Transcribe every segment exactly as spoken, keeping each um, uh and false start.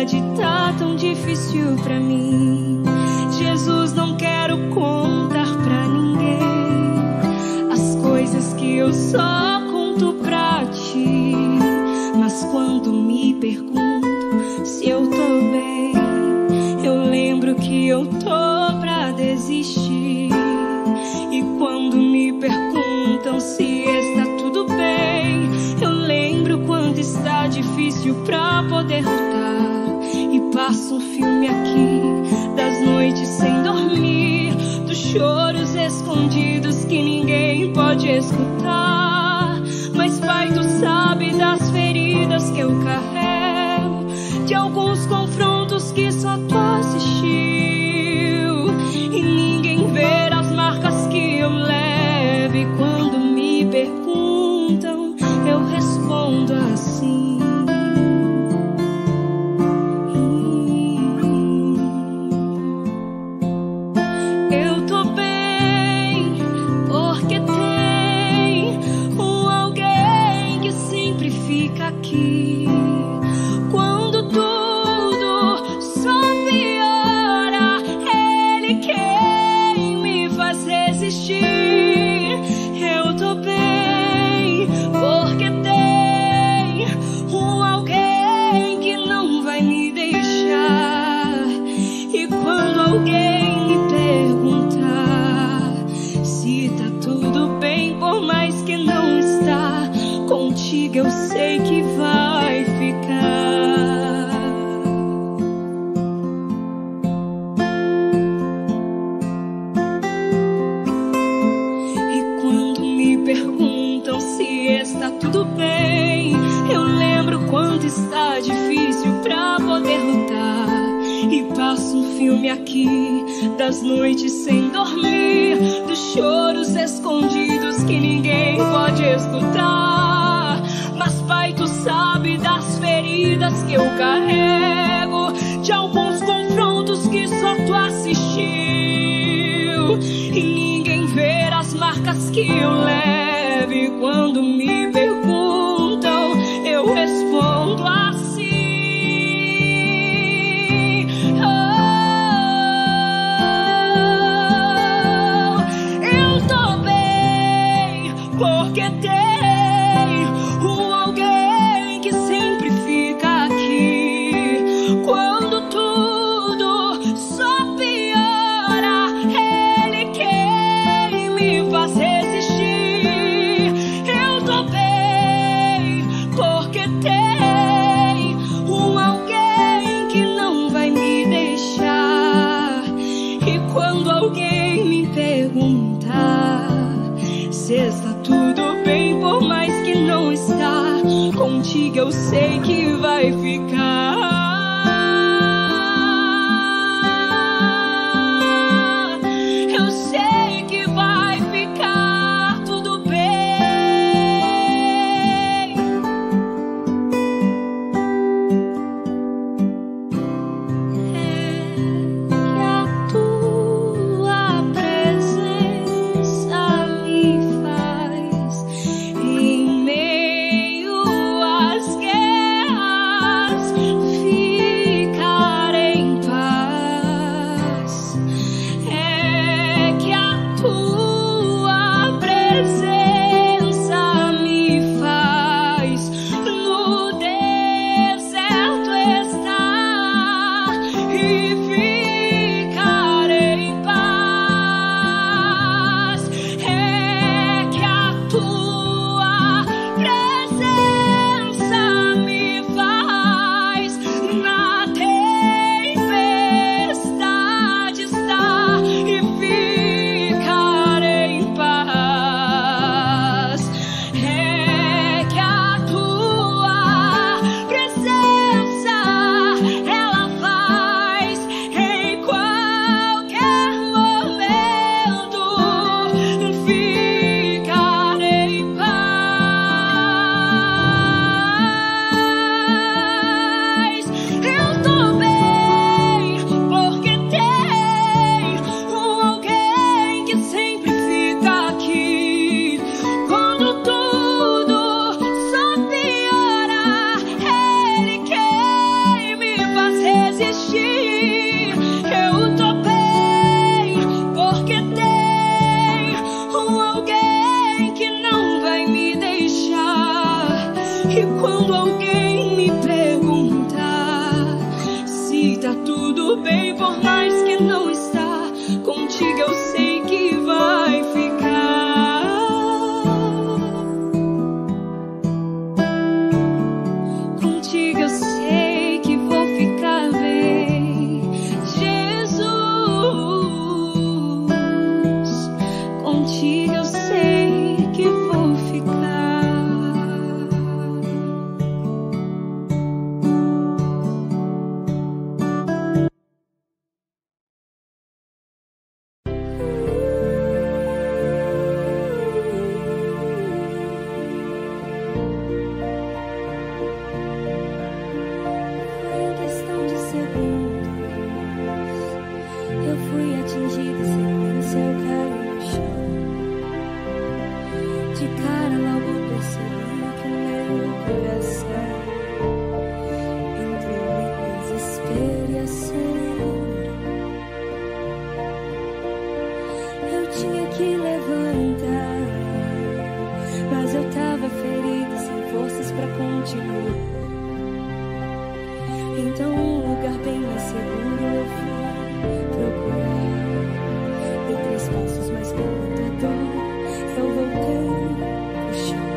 verdade tá tão difícil pra mim. Jesus, não quero contar pra ninguém as coisas que eu só conto pra ti. Mas quando me pergunto se eu tô bem, eu lembro que eu tô pra desistir. E quando me perguntam se está tudo bem, eu lembro quanto está difícil pra poder lutar. E passo um filme aqui das noites sem dormir, dos choros escondidos que ninguém pode escutar. Mas Pai, tu sabe das feridas que eu carrego, de alguns confrontos que só tu assistiu, e ninguém vê as marcas que eu levo. E quando me perguntam, eu respondo assim: eu tô bem, porque tem um alguém que sempre fica aqui quando tudo só piora. Ele quem me faz resistir. Eu tô bem, porque tem um alguém que não vai me deixar. E quando alguém me perguntar se tá tudo bem, por mais que não está, contigo eu sei que vai ficar. E quando me perguntam se está tudo bem, eu lembro quanto está difícil pra poder lutar. E passo um filme aqui das noites sem dormir, dos choros escondidos que ninguém pode escutar. Mas Pai, tu sabe das feridas que eu carrego, de alguns confrontos que só tu assistiu, e ninguém vê as marcas que eu levo. E quando me perguntam, eu respondo assim: oh, eu tô bem, porque tem um alguém que sempre fica aqui quando tudo só piora. Ele quem me faz resistir. Eu tô bem, porque tem um alguém que não vai me deixar. E quando alguém me perguntar se está tudo bem, por mais que não está, contigo eu sei que vai ficar. Eu sei que vai ficar tudo bem. É que a tua presença me faz, em meio às guerras, Então um lugar bem mais seguro eu fui procurar. Dei três passos, mas com muita dor eu voltei pro chão.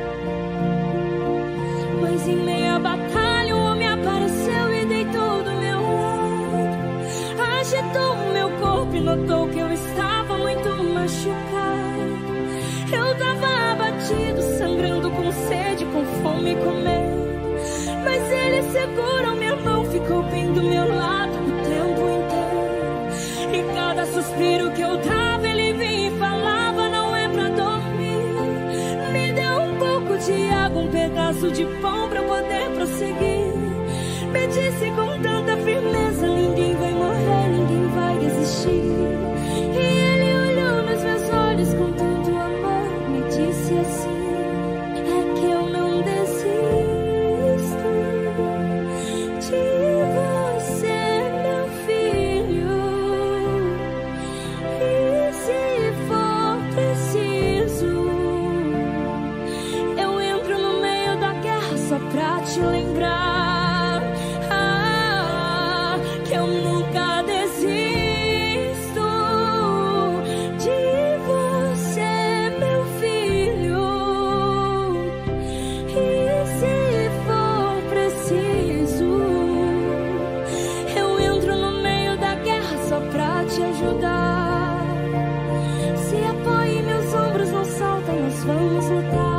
Mas em meia batalha um homem apareceu e deitou do meu lado. Agitou o meu corpo e notou que eu estava muito machucado. Eu tava abatido, sangrando, com sede, com fome e com medo. Mas ele segurou minha mão, ficou bem do meu lado o tempo inteiro. E cada suspiro que eu dava, ele vinha e falava: não é pra dormir. Me deu um pouco de água, um pedaço de pão pra eu poder prosseguir. Me disse com tanta firmeza: ninguém vai morrer, ninguém vai desistir. E ele olhou nos meus olhos com tanto amor, me disse assim: é que eu não desisto de você, meu filho. E se for preciso, eu entro no meio da guerra só pra te lembrar, ah, que eu nunca desisto de você, meu filho. E se for preciso, eu entro no meio da guerra só pra te ajudar. Se apoie meus ombros, não salta, nós vamos lutar.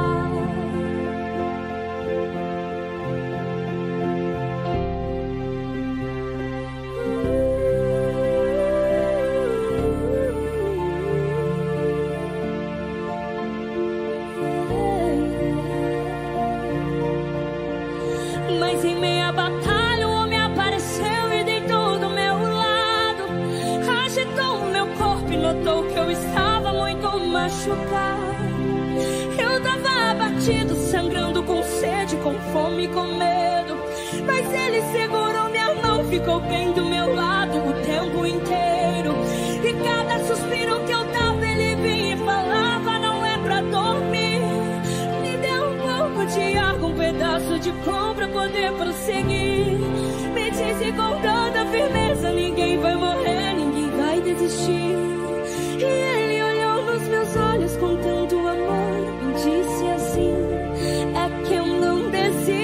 Mas em meia batalha um homem apareceu e deitou do meu lado. Agitou o meu corpo e notou que eu estava muito machucado. Eu tava abatido, sangrando, com sede, com fome e com medo. Mas ele segurou minha mão, ficou bem do meu lado o tempo inteiro. E cada suspiro que eu dava, ele vinha e falava: não é pra dormir. Me deu um pouco de água, um pedaço de pão pra poder prosseguir. Me disse com tanta firmeza: ninguém vai morrer, ninguém vai desistir. E ele olhou nos meus olhos com tanto amor, me disse assim: é que eu não desisto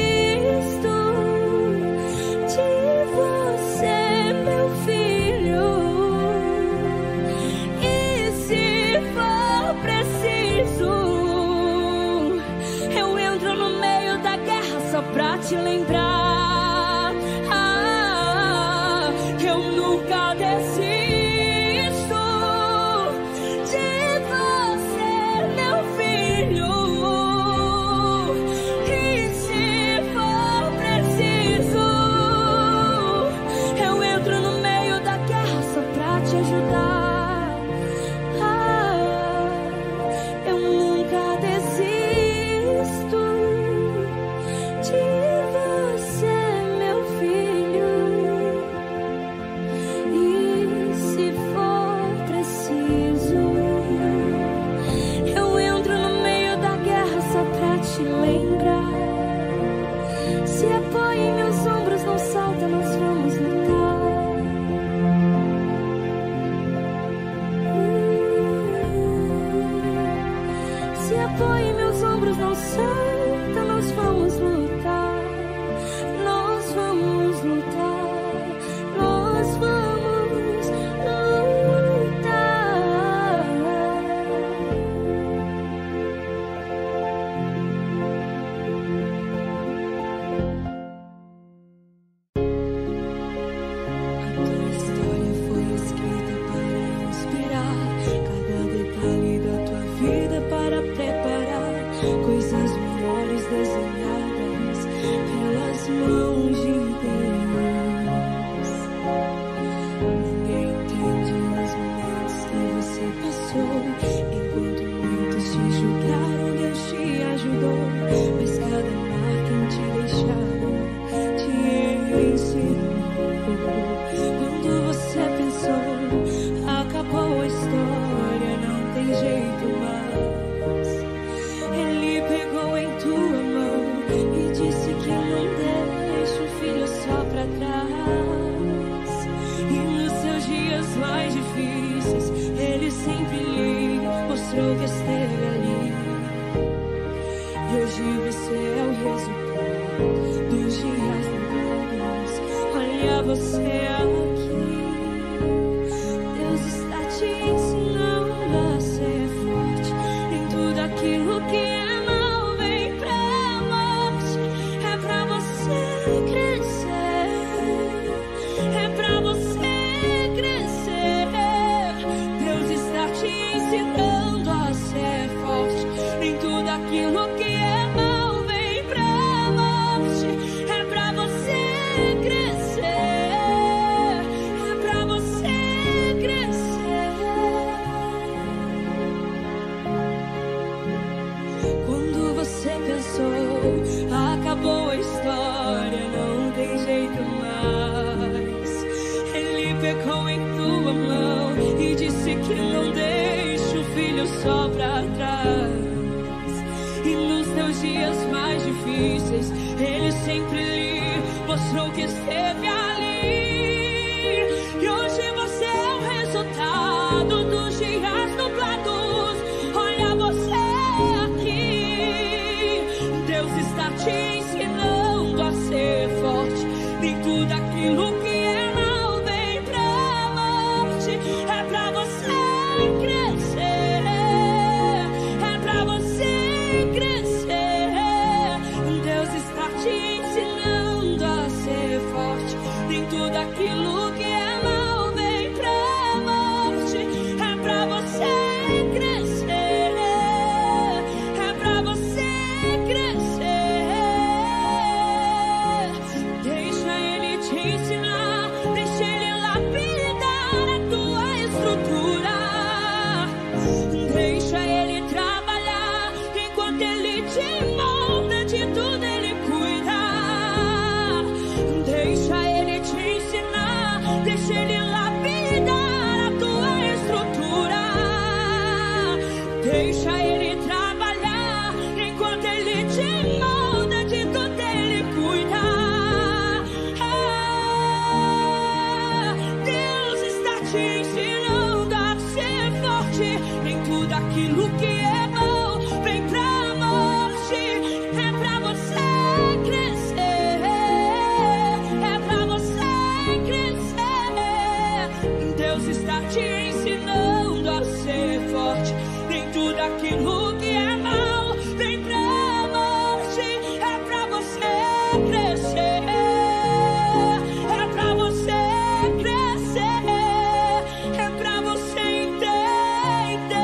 de você, meu filho. E se for preciso, eu entro no meio da guerra só pra te lembrar, ah, que eu nunca desisto de você, meu filho. E se for preciso, eu entro no meio da guerra só pra te ajudar, ah, eu nunca desisto de você, meu filho. E se for preciso, eu entro no meio da guerra só pra te lembrar. Se apoie em meus ombros, não salta, nós vamos lutar. Se apoie em meus ombros, não salta, nós vamos lutar. Nós vamos lutar, nós vamos lutar. dos dias longos. Olha você aqui. Deus está te ensinando a ser forte. Nem tudo aquilo que é mal vem pra morte. É pra você crescer. É pra você crescer. Deus está te ensinando a ser forte. Nem tudo aquilo que é mal vem pra morte. É pra você crescer. É pra você crescer. Quando você pensou, acabou a história, não tem jeito mais. Ele pegou em tua mão e disse que não deixa o filho só pra trás. E nos teus dias mais difíceis, ele sempre lhe mostrou que esteve ali. E hoje você é o resultado dos dias nublados. Olha você aqui. Deus está te ensinando a ser forte. Nem tudo aquilo que é mal vem pra morte. É pra você crescer. É pra você crescer. Deus está te ensinando a ser forte. Nem tudo aquilo que é mal vem pra morte. É pra você crescer. É pra você crescer. Deixa ele te ensinar. Deixa ele lapidar a tua estrutura. Deixa ele trabalhar enquanto ele te molda. De tudo ele cuida. Deixa ele te ensinar. Deixa ele lapidar a tua estrutura. Deixa ele trabalhar enquanto ele te molda. De tudo ele cuida. Ah, Deus está te ensinando a ser forte. Nem tudo aquilo que é bom vem pra morte. É pra você crescer. É pra você crescer. Deus está te ensinando a ser forte. Nem tudo aquilo que é mal vem pra morte. É pra você crescer. É pra você crescer. É pra você entender.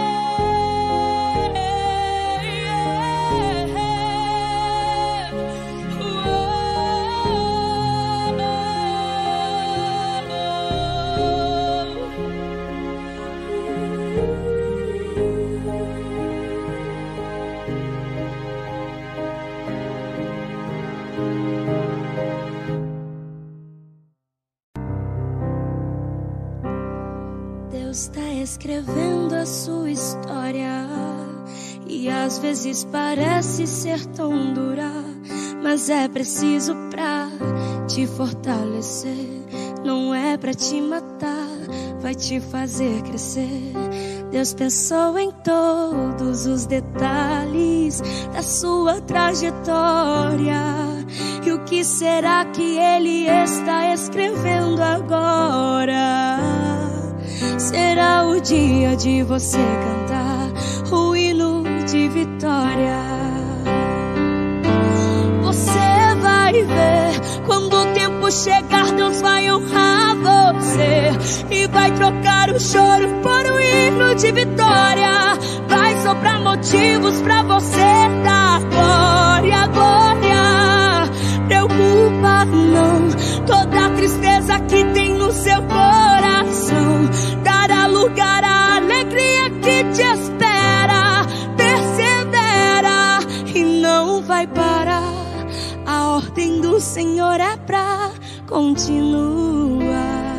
Deus está escrevendo a sua história. E às vezes parece ser tão dura, mas é preciso pra te fortalecer. Não é pra te matar, vai te fazer crescer. Deus pensou em todos os detalhes da sua trajetória. E o que será que Ele está escrevendo agora? Será o dia de você cantar o hino de vitória. Você vai ver, quando o tempo chegar, Deus vai honrar você e vai trocar o choro por um hino de vitória. Vai soprar motivos pra você dar glória, glória. Preocupa não, toda a tristeza que tem no seu coração dará lugar à alegria que te espera. Persevera e não vai parar. A ordem do Senhor é pra continuar.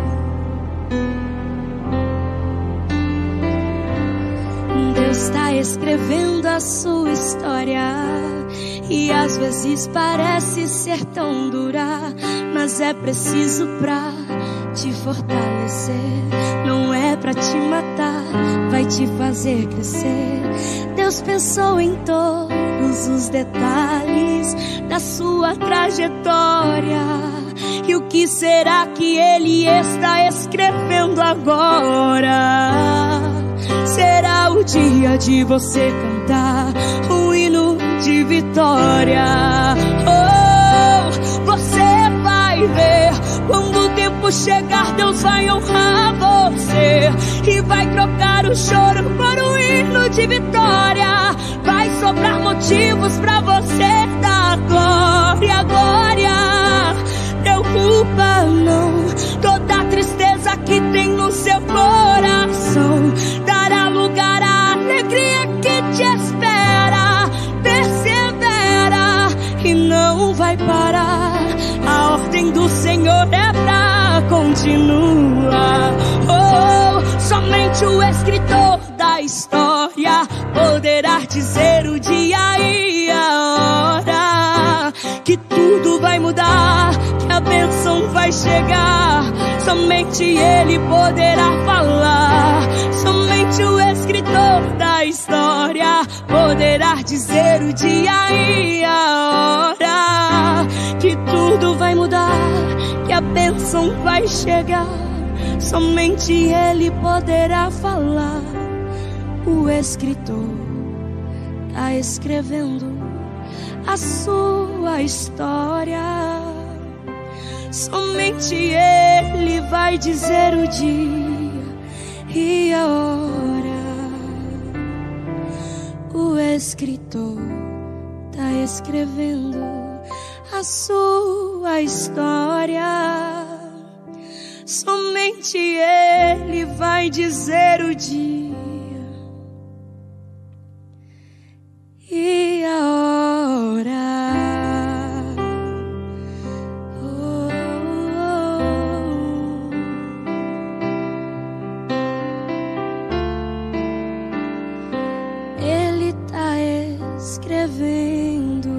Deus está escrevendo a sua história. E às vezes parece ser tão dura, mas é preciso pra te fortalecer. Não é pra te matar, vai te fazer crescer. Deus pensou em todos todos os detalhes da sua trajetória. E o que será que Ele está escrevendo agora? Será o dia de você cantar um hino de vitória. Oh, você vai ver, quando o tempo chegar, Deus vai honrar você e vai trocar o choro por um hino de vitória. Vai sobrar motivos pra você dar glória, glória. Preocupa não, toda a tristeza que tem no seu coração dará lugar à alegria que te espera. Persevera e não vai parar, a ordem do Senhor é pra continuar. Oh, somente o escritor da história poderá dizer o dia e a hora que tudo vai mudar, que a bênção vai chegar. Somente Ele poderá falar. Somente o escritor da história poderá dizer o dia e a hora que tudo vai mudar, que a bênção vai chegar. Somente Ele poderá falar. O escritor está escrevendo a sua história. Somente Ele vai dizer o dia e a hora. O escritor está escrevendo a sua história. Somente Ele vai dizer o dia e a hora. Oh, oh, oh. Ele tá escrevendo.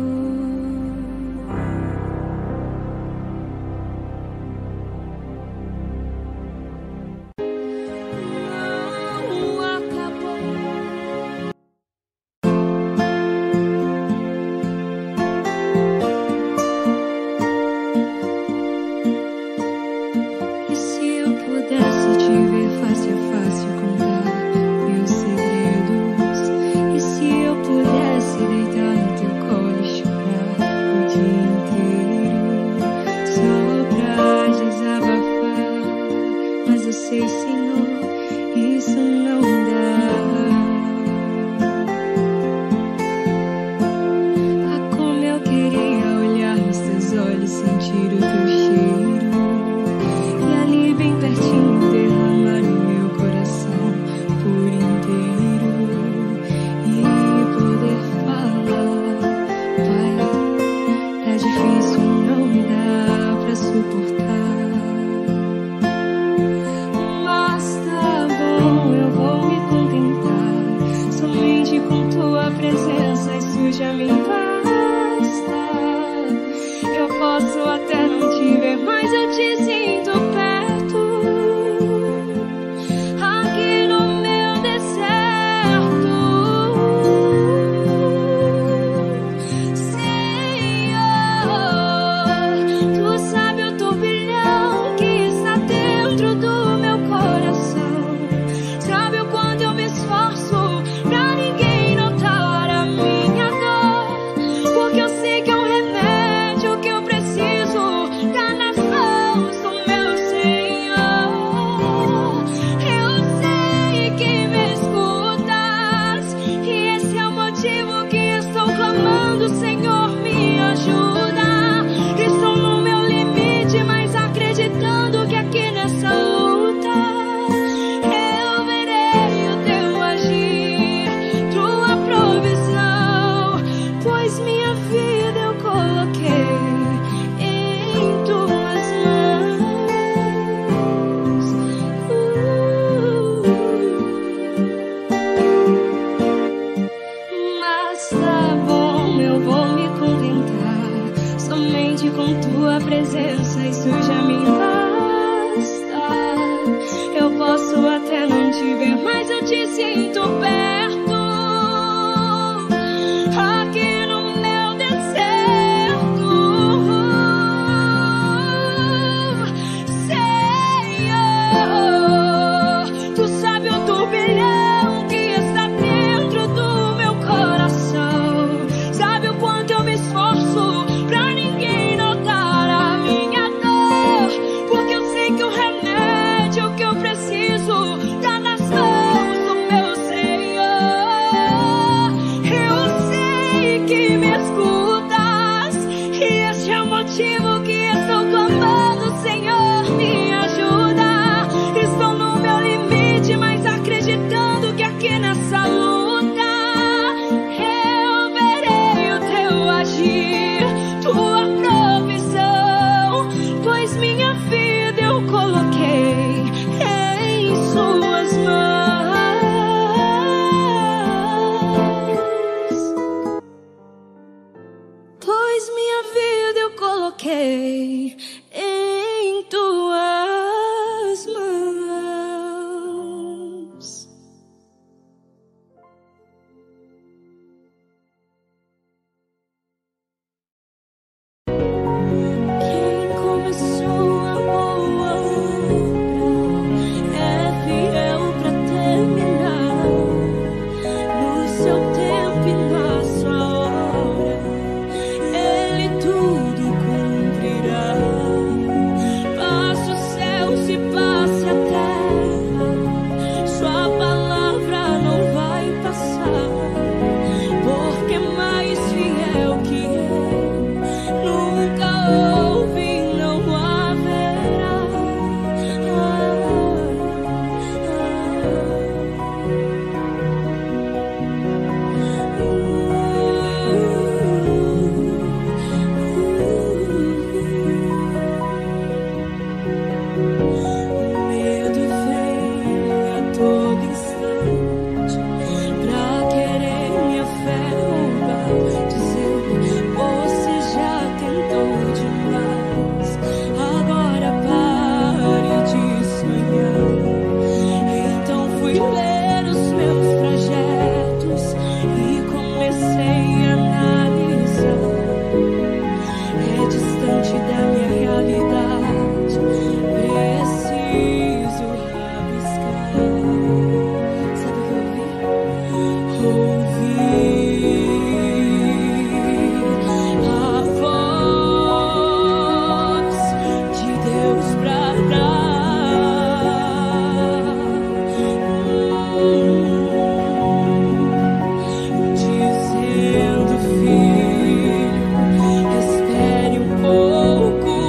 te sinto perto aqui motivo que estou clamando, Senhor, me ajuda. Estou no meu limite, mas acreditando que aqui nessa luta eu verei o teu agir, tua provisão, pois minha vida eu coloquei em suas mãos. Pois minha vida eu coloquei em tuas mãos. Quem começou a boa obra é fiel pra terminar. No seu tempo e na sua hora, Ele tudo cumprirá. Passe os céus e passe a terra, sua palavra não vai passar, porque mais fiel que eu nunca houve e não haverá. O medo vem a todo instante pra querer minha fé roubar, dizer: você já tentou demais, agora pare de sonhar. Então fui ler os meus projetos e comecei a analisar. É distante da minha realidade, preciso rabiscar. Sabe o que eu ouvi? Ouvi a voz de Deus bradar, dizendo: filho, espere um pouco.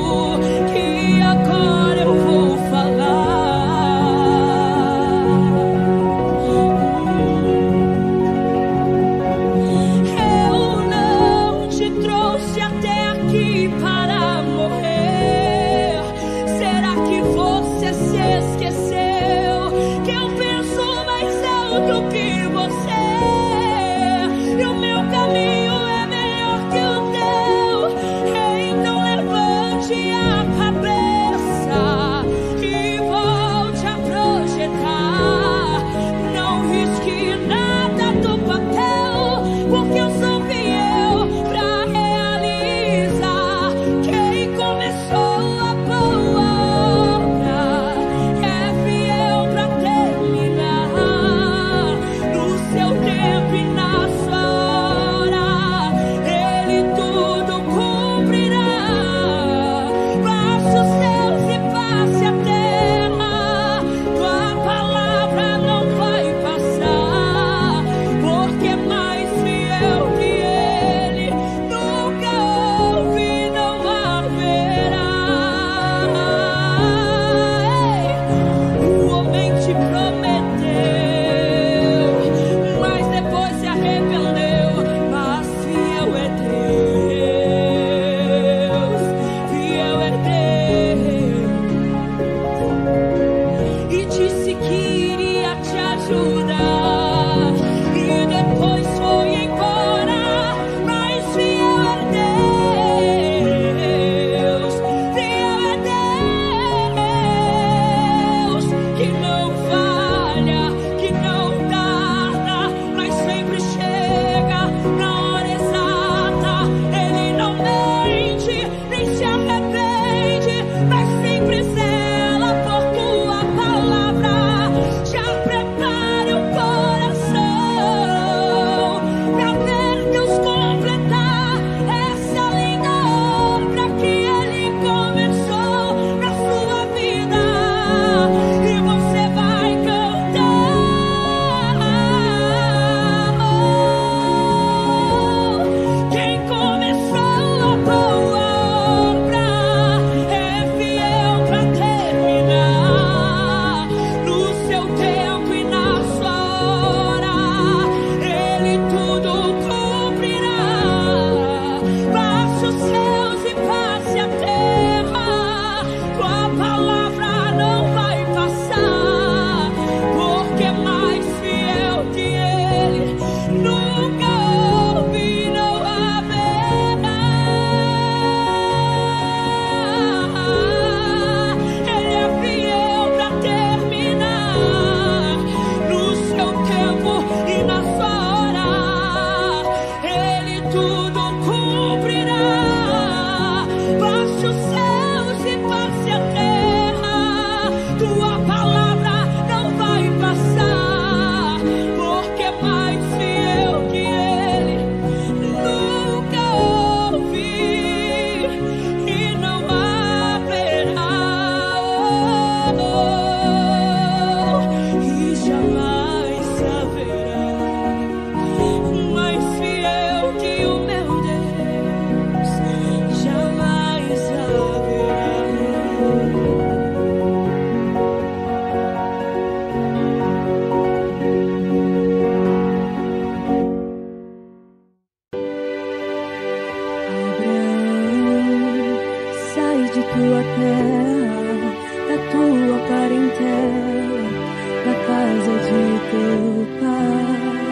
tua terra, da tua parentela, da casa de teu pai.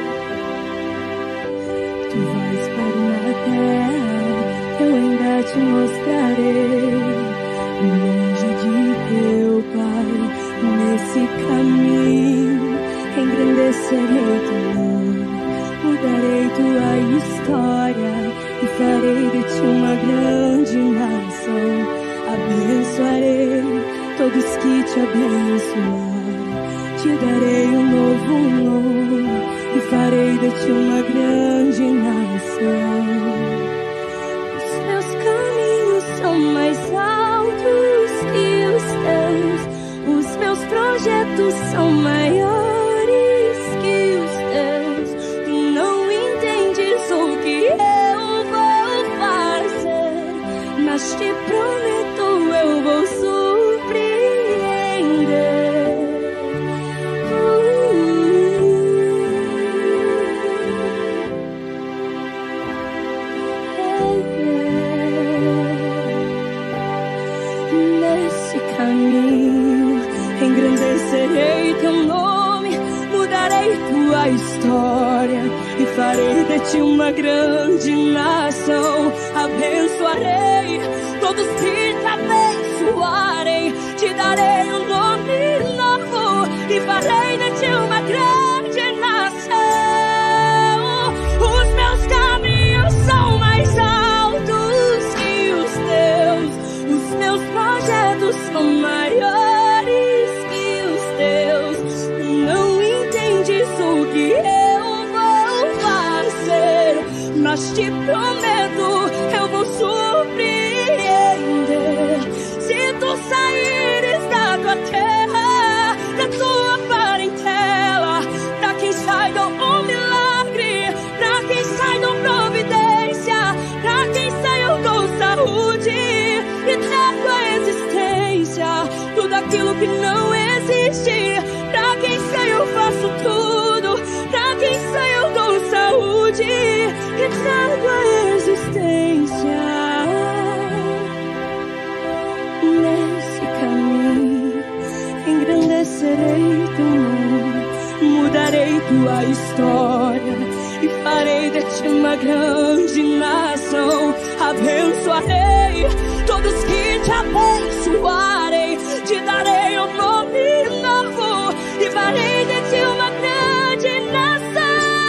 Tu vais para uma terra que eu ainda te mostrarei, longe de teu pai. Nesse caminho engrandecerei teu nome, mudarei tua história e farei de ti uma grande nação. Abençoarei todos que te abençoarem, te darei um novo nome e farei de ti uma grande nação. Os meus caminhos são mais altos que os teus, os meus projetos são maiores que os teus. Tu não entendes o que eu vou fazer, mas te prometo eu vou surpreender. Uh, uh, uh. Nesse caminho engrandecerei teu nome, mudarei tua história e farei de ti uma grande nação. Abençoarei todos que te abençoarem, te darei um nome novo e farei de ti uma grande nação. Os meus caminhos são mais altos que os teus, os meus projetos são maiores que os teus. Não entendes o que eu vou fazer, mas te prometo eu vou surpreender. Se tu saíres da tua terra, da tua parentela, pra quem sai dou um milagre, pra quem sai dou providência, pra quem sai eu dou saúde e trago a existência tudo aquilo que não existe. Pra quem sai eu faço tudo, pra quem sai eu dou saúde e trago a existência. Nesse caminho engrandecerei teu nome, mudarei tua história e farei de ti uma grande nação. Abençoarei todos que te abençoarem, te darei um nome novo e farei de ti uma grande nação.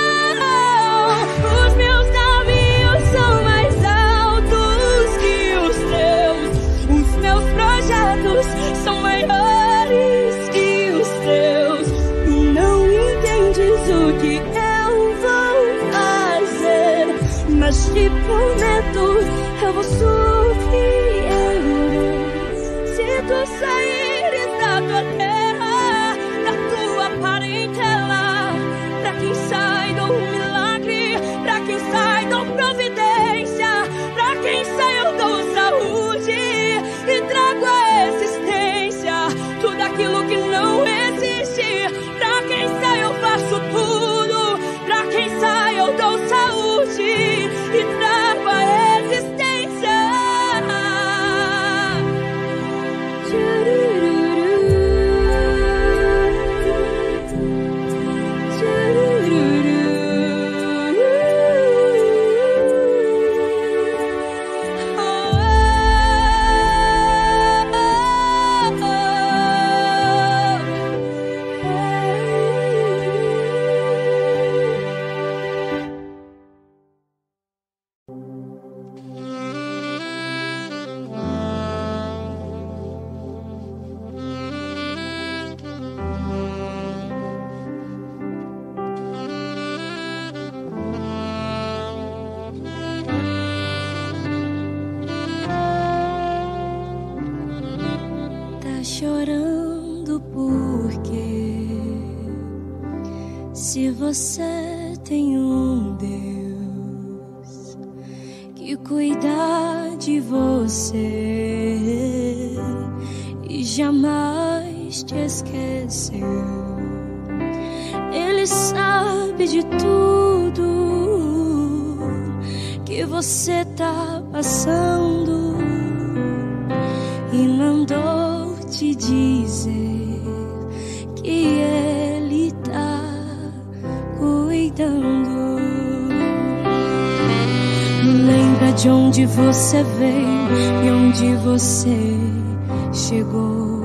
Os meus caminhos são mais altos que os teus, os meus projetos são maiores que os teus. Tu não entendes o que eu vou fazer, mas te prometo eu vou surpreender. Se tu saíres da tua terra, da tua parentela, pra quem sai dou um milagre, pra quem sai dou providência, pra quem sai eu dou saúde e trago a existência tudo aquilo que não existe. Pra quem sai eu faço tudo, pra quem sai eu dou saúde e trago a existência. Chorando porque se você tem um Deus que cuida de você e jamais te esqueceu, Ele sabe de tudo que você tá passando. te dizer que Ele tá cuidando. Lembra de onde você veio e onde você chegou.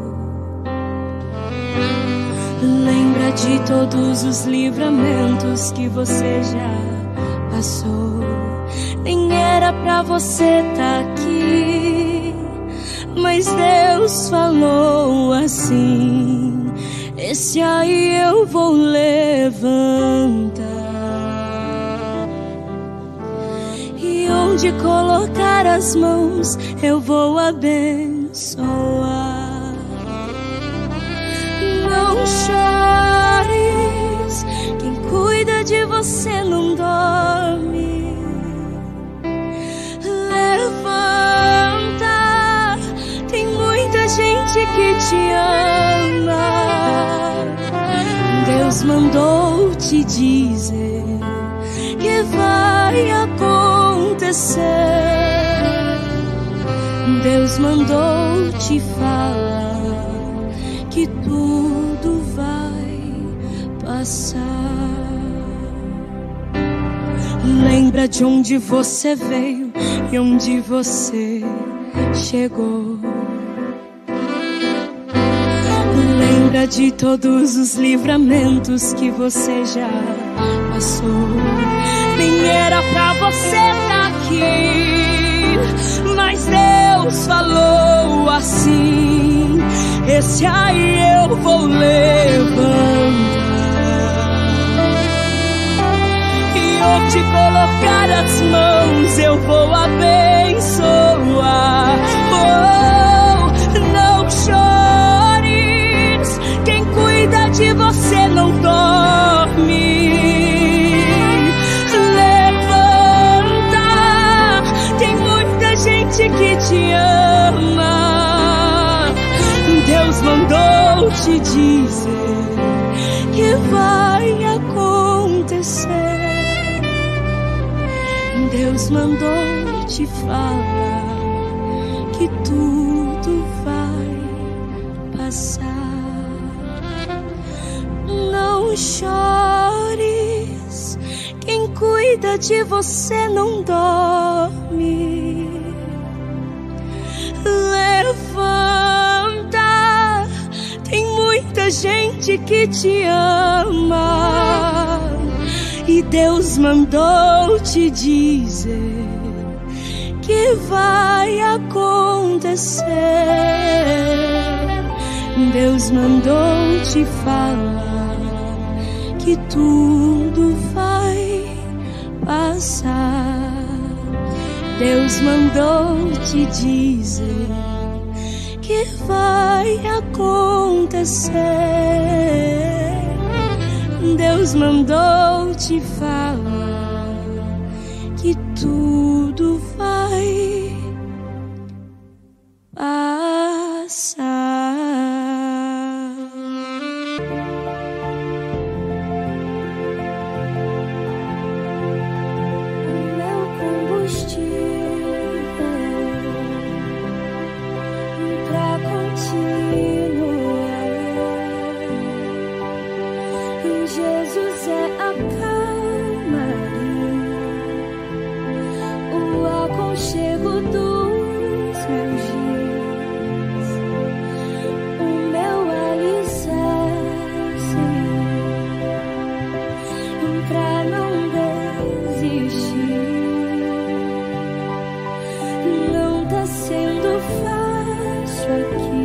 Lembra de todos os livramentos que você já passou. Nem era pra você tá aqui, mas Deus falou assim: esse aí eu vou levantar. E onde colocar as mãos eu vou abençoar. Não chores, quem cuida de você não dorme. Levanta, tem muita gente que te ama. Deus mandou te dizer que vai acontecer. Deus mandou te falar que tudo vai passar. Lembra de onde você veio e onde você chegou. Lembra de todos os livramentos que você já passou. Nem era pra você estar aqui, mas Deus falou assim: esse aí eu vou levantar. E onde colocar as mãos eu vou abençoar. Oh, não chores, quem cuida de você não dorme. Levanta, tem muita gente que te ama. Deus mandou te dizer que vai acontecer. Deus mandou te falar que tudo vai passar. Não chores, quem cuida de você não dorme. Levanta, tem muita gente que te ama. E Deus mandou te dizer que vai acontecer. Deus mandou te falar que tudo vai passar. Deus mandou te dizer que vai acontecer. Deus mandou te falar que tudo vai passar. O meu combustível pra continuar. Jesus é a calmaria, o aconchego dos meus dias, o meu alicerce pra não desistir. Não tá sendo fácil aqui,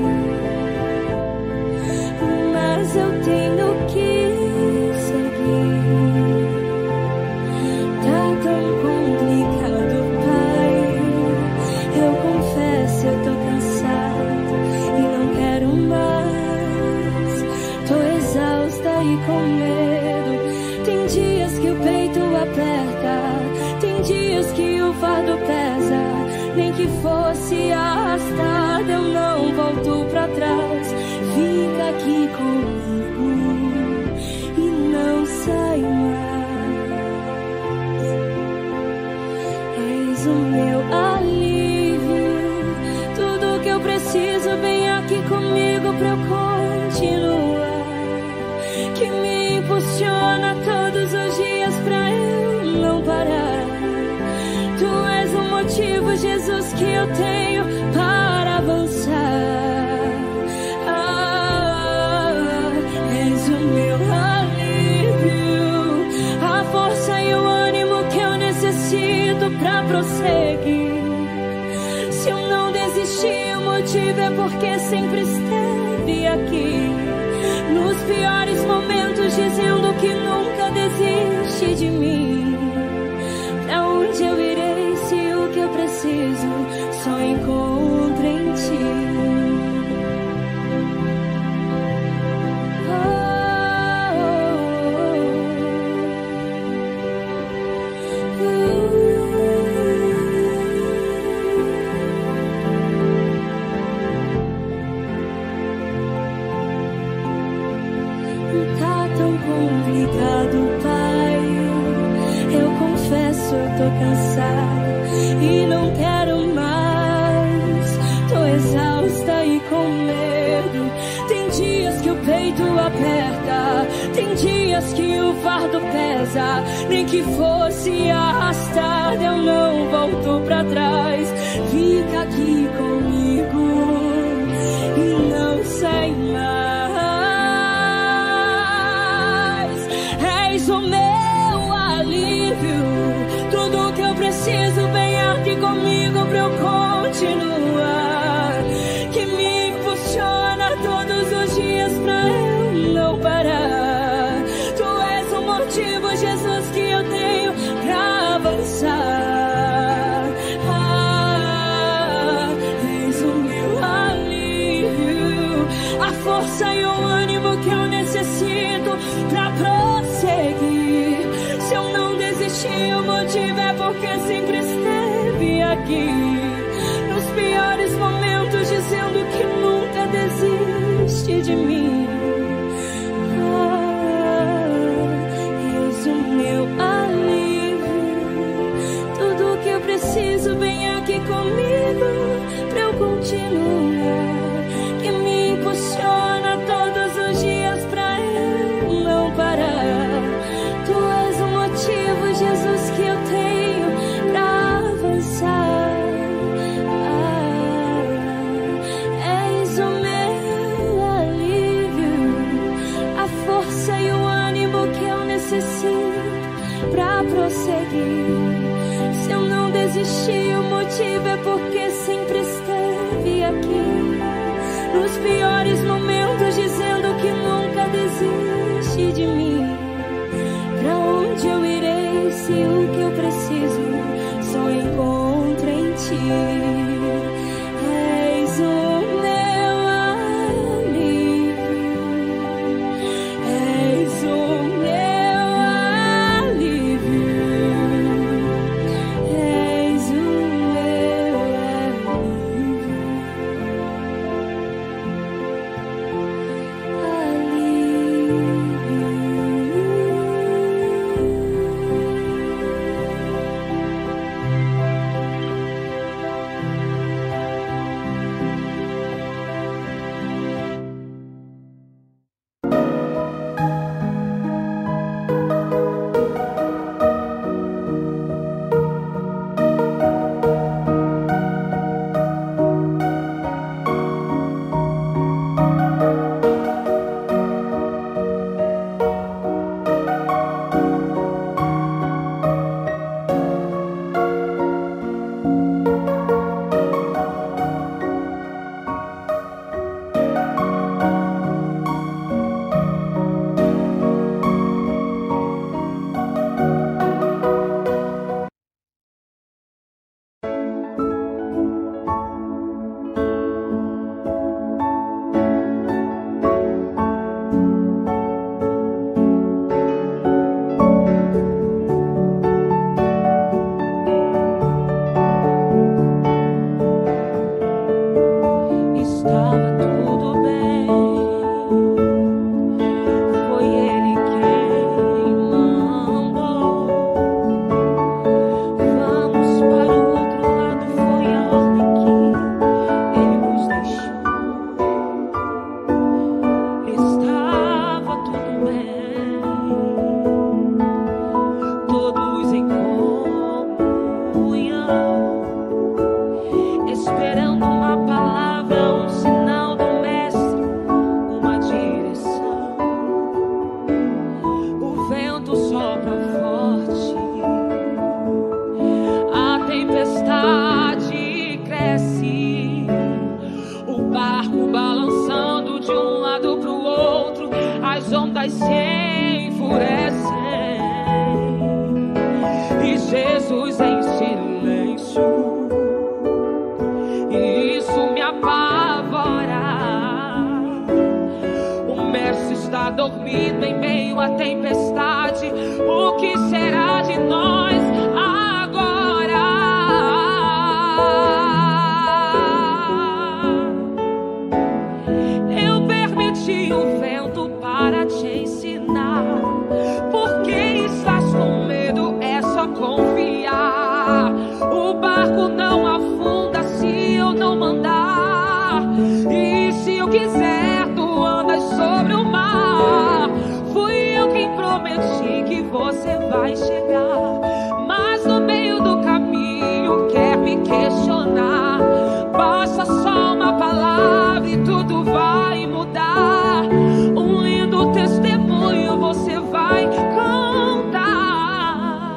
mas eu tenho que com medo. Tem dias que o peito aperta, tem dias que o fardo pesa. Nem que fosse arrastado, eu não volto pra trás. Fica aqui comigo e não sai mais. És o meu alívio, tudo que eu preciso vem aqui comigo. comigo pra eu continuar, que me impulsiona todos os dias pra eu não parar. Tu és o motivo, Jesus, que eu tenho para avançar. Ah, és o meu alívio, a força e o ânimo que eu necessito pra prosseguir. Se eu não desisti, o motivo é porque sempre esteve aqui, nos piores momentos, dizendo que nunca desiste de mim. Pra onde eu irei se o que eu preciso só encontro em ti? Tá tão complicado, Pai. Eu confesso, eu tô cansada e não quero mais. Tô exausta e com medo. Tem dias que o peito aperta, tem dias que o fardo pesa. Nem que fosse arrastada, eu não volto pra trás. Fica aqui comigo e não sai mais. És o meu alívio, tudo que eu preciso, vem aqui comigo pra eu continuar, que me impulsiona todos os dias pra eu não parar. Tu és o motivo, Jesus, que eu tenho pra avançar. Ah, és o meu alívio, a força e o ânimo que eu necessito pra prosseguir. Se eu não desisti, o motivo é porque sempre esteve aqui, nos piores momentos, dizendo que nunca desiste de mim. Ah, és o meu alívio, tudo que eu preciso, vem aqui comigo pra eu continuar, que me impulsiona todos os dias pra eu não parar. Tu és o motivo, Jesus, que eu tenho pra avançar. Ah, és o meu alívio, a força e o ânimo que eu necessito pra prosseguir. Se eu não desisti, o motivo é porque sempre esteve aqui, nos piores momentos, dizendo que nunca desiste de mim. Pra onde eu irei se o que eu preciso só encontro em ti? És o meu alívio, és o meu alívio, és o meu alívio. as ondas se enfurecem e Jesus em silêncio, e isso me apavora. O mestre está dormindo em meio à tempestade. O que será de nós agora? Eu permiti o vento para te ensinar. Por que estás com medo? É só confiar. O barco não afunda se eu não mandar. E se eu quiser, tu andas sobre o mar. Fui eu quem prometi que você vai chegar, mas no meio do caminho quer me questionar. Basta só uma palavra e tudo vai mudar. Um lindo testemunho você vai contar.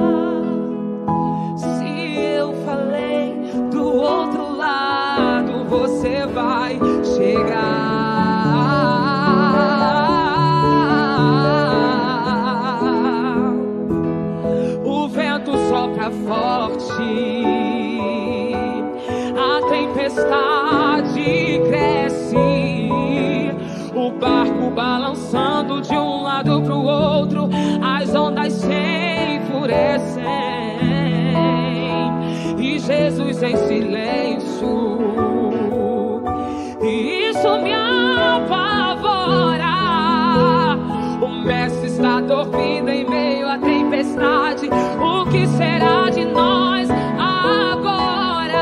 Se eu falei, do outro lado você vai chegar. O vento sopra forte, a tempestade cresce, o barco balançando de um lado pro outro, as ondas se enfurecem e Jesus em silêncio, e isso me apavora. O mestre está dormindo em meio à tempestade. O que será de nós agora?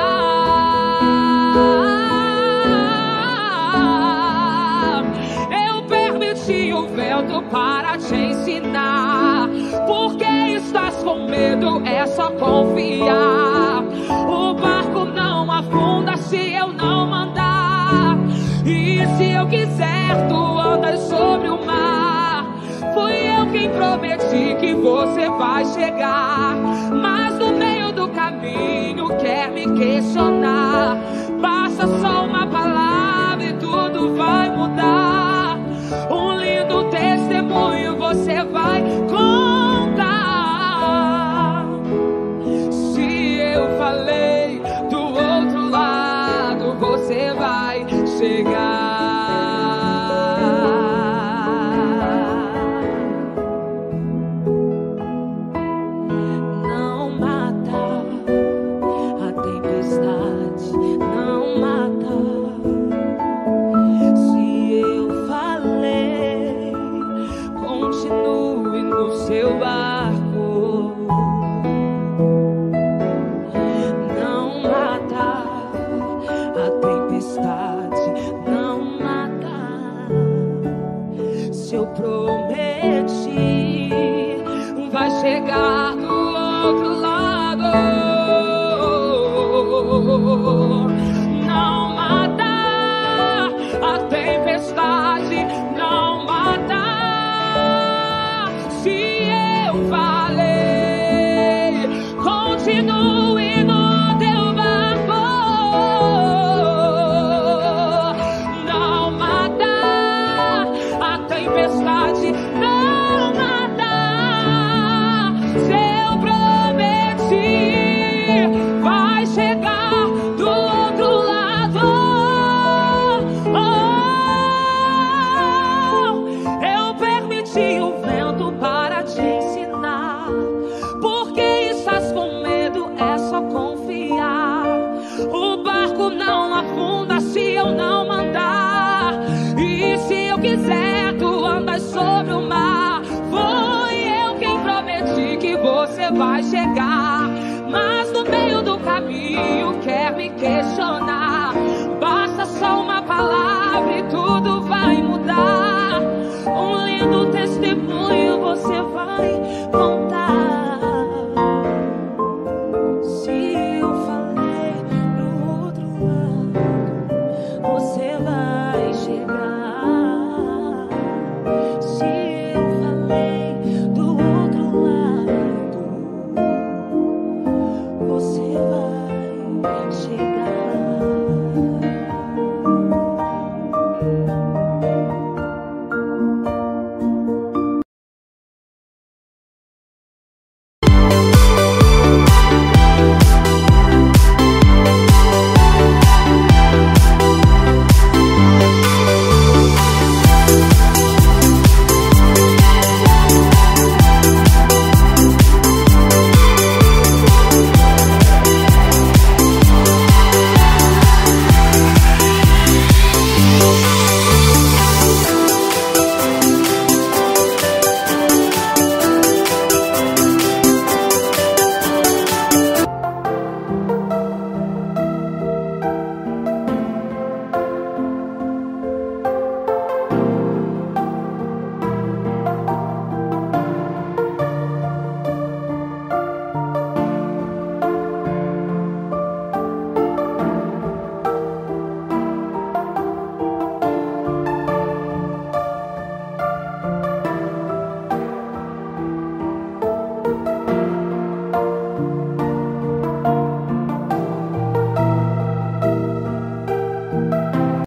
Eu permiti o vento para te ensinar. Por que estás com medo? É só confiar. O barco não afunda se eu não mandar. E se eu quiser, tu andas sobre o mar. Fui eu quem prometi que você vai chegar, mas no meio do caminho quer me questionar. Basta só uma palavra e tudo vai mudar. Um lindo testemunho você vai contar. Se eu falei, do outro lado você vai chegar. Seu barco não mata, a tempestade